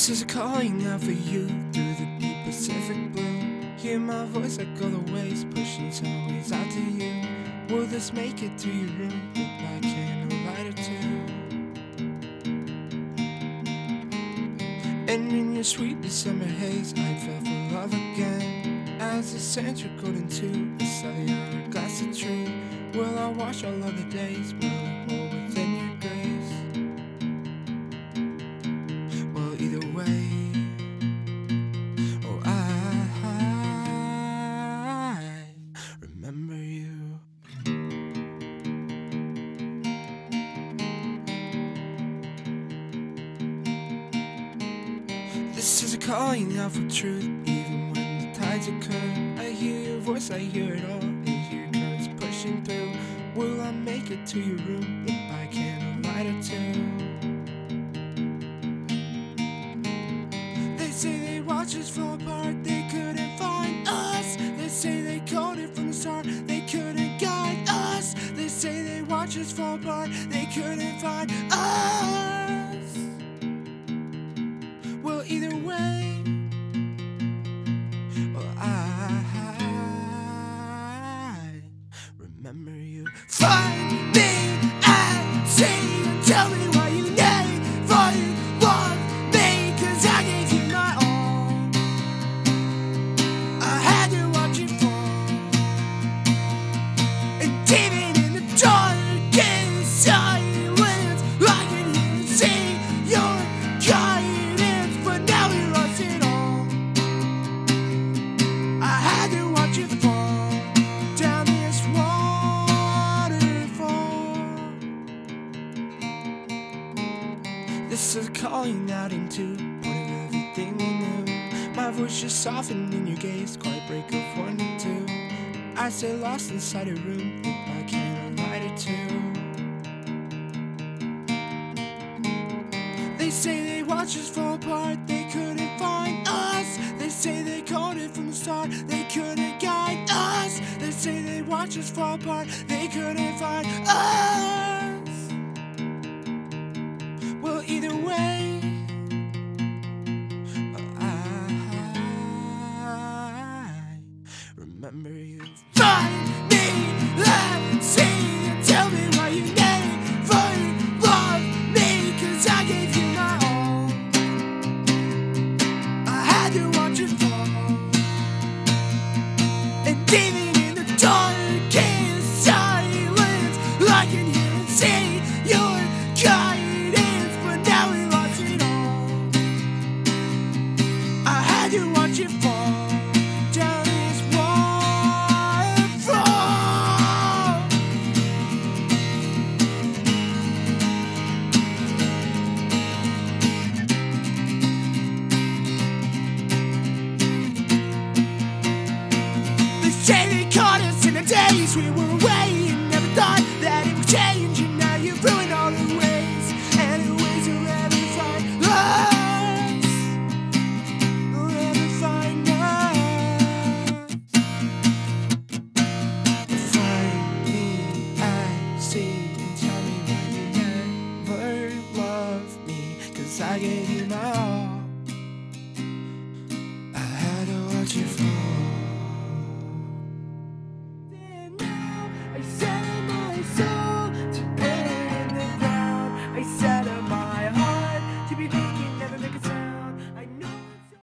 This is a calling out for you through the deep Pacific blue. Hear my voice echo the waves, pushing some ways out to you. Will this make it to your room? Lit by candlelight or two. And in your sweet December haze, I fell for love again. As the sand trickled into a cellular glass of tree. Will I wash all other days? Will I hold within your grace? Well, either way, oh, I remember you. This is a calling out for truth, even when the tides occur. I hear your voice, I hear it all, and hear currents pushing through. Will I make it to your room? Lit by candlelight or two. They say they watch us fall apart, they couldn't find us. They say they called it from the start, they couldn't guide us. They say they watch us fall apart, they couldn't find us. Well, either way, well, I remember you. Find me at sea and tell me why you never loved me, 'cause I gave you my all. I had to watch you fall, and even in the darkest silence, I can hear and see your guidance. But now we lost it all. I had to watch you fall down this waterfall. This is calling out into part of everything we knew. My voice just softened in your gaze, quite break of 1 and 2. I stay lost inside a room, lit by candlelight or two. They say they watch us fall apart, they couldn't find us. They say they called it from the start, they couldn't guide us. They say they watch us fall apart, they couldn't find us. Well, either way, I remember you. Find me, let's see, and tell me why you never loved me, 'cause I gave you my all. I had to watch you fall, and even in the darkest silence, I can hear and see your guidance. But now we lost it all. I had to watch you fall down this waterfall. They say they caught us in the days we were away and never thought that it would change. And now you've ruined all the ways and the ways you'll ever find us. You'll ever find us. Find me at sea and tell me why you never loved me, 'cause I gave you my all.